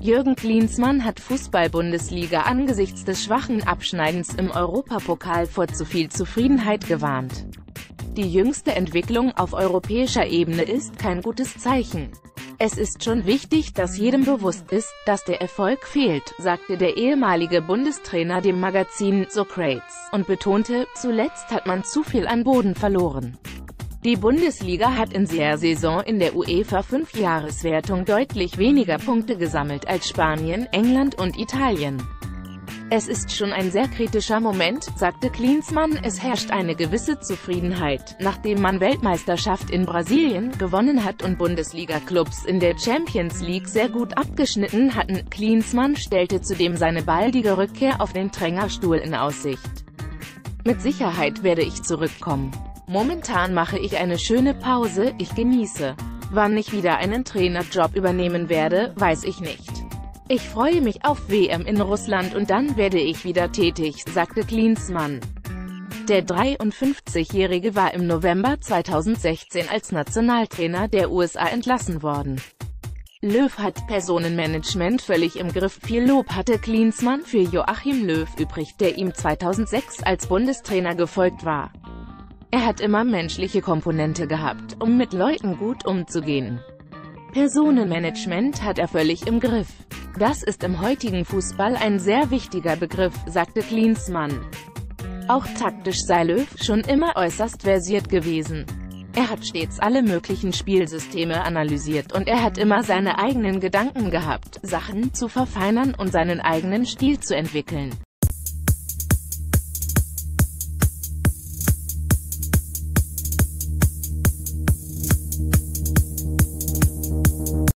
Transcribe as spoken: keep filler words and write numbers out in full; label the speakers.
Speaker 1: Jürgen Klinsmann hat Fußball-Bundesliga angesichts des schwachen Abschneidens im Europapokal vor zu viel Zufriedenheit gewarnt. Die jüngste Entwicklung auf europäischer Ebene ist kein gutes Zeichen. Es ist schon wichtig, dass jedem bewusst ist, dass der Erfolg fehlt, sagte der ehemalige Bundestrainer dem Magazin Socrates und betonte, zuletzt hat man zu viel an Boden verloren. Die Bundesliga hat in der Saison in der UEFA Fünfjahreswertung deutlich weniger Punkte gesammelt als Spanien, England und Italien. Es ist schon ein sehr kritischer Moment, sagte Klinsmann, es herrscht eine gewisse Zufriedenheit, nachdem man Weltmeisterschaft in Brasilien gewonnen hat und Bundesliga-Clubs in der Champions League sehr gut abgeschnitten hatten. Klinsmann stellte zudem seine baldige Rückkehr auf den Trainerstuhl in Aussicht. Mit Sicherheit werde ich zurückkommen. Momentan mache ich eine schöne Pause, ich genieße. Wann ich wieder einen Trainerjob übernehmen werde, weiß ich nicht. Ich freue mich auf W M in Russland und dann werde ich wieder tätig, sagte Klinsmann. Der dreiundfünfzigjährige war im November zweitausendsechzehn als Nationaltrainer der U S A entlassen worden. Löw hat Personenmanagement völlig im Griff. Viel Lob hatte Klinsmann für Joachim Löw übrig, der ihm zweitausendsechs als Bundestrainer gefolgt war. Er hat immer menschliche Komponente gehabt, um mit Leuten gut umzugehen. Personenmanagement hat er völlig im Griff. Das ist im heutigen Fußball ein sehr wichtiger Begriff, sagte Klinsmann. Auch taktisch sei Löw schon immer äußerst versiert gewesen. Er hat stets alle möglichen Spielsysteme analysiert und er hat immer seine eigenen Gedanken gehabt, Sachen zu verfeinern und seinen eigenen Stil zu entwickeln.